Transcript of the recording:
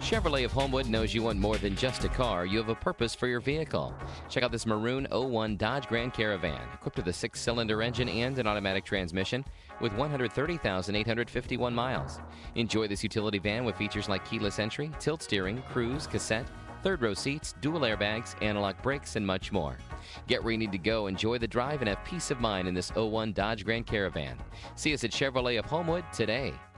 Chevrolet of Homewood knows you want more than just a car. You have a purpose for your vehicle. Check out this maroon '01 Dodge Grand Caravan, equipped with a 6-cylinder engine and an automatic transmission with 130,851 miles. Enjoy this utility van with features like keyless entry, tilt steering, cruise, cassette, third-row seats, dual airbags, anti-lock brakes, and much more. Get where you need to go, enjoy the drive, and have peace of mind in this '01 Dodge Grand Caravan. See us at Chevrolet of Homewood today.